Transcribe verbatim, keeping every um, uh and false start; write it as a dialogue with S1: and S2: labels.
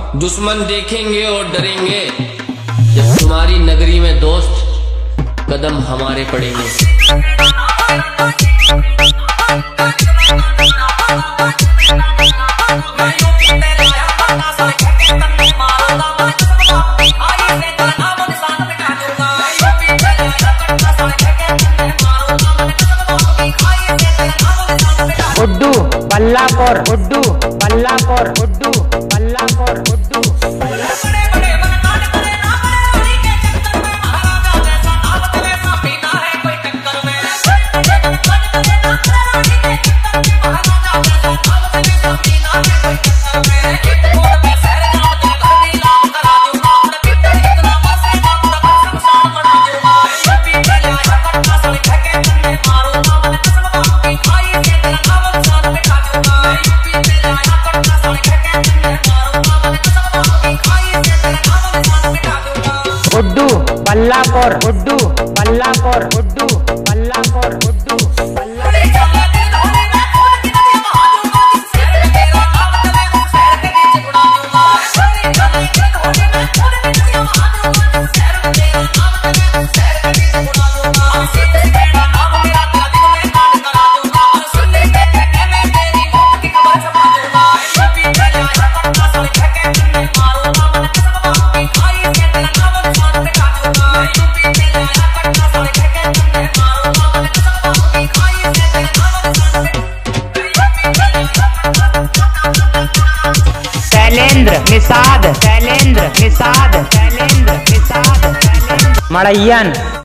S1: दुश्मन देखेंगे और डरेंगे जब तुम्हारी नगरी में दोस्त कदम हमारे पड़ेंगे।
S2: उड्डू बल्लापुर उड्डू बल्लापुर उड्डू बल्लापुर उड्डू उड्डू बल्लापुर उड्डू बल्लापुर उड्डू बल्लापुर उड्डू शैलेंद्र निषाद शैलेंद्र निषाद शैलेंद्र निषाद मड़ैयन।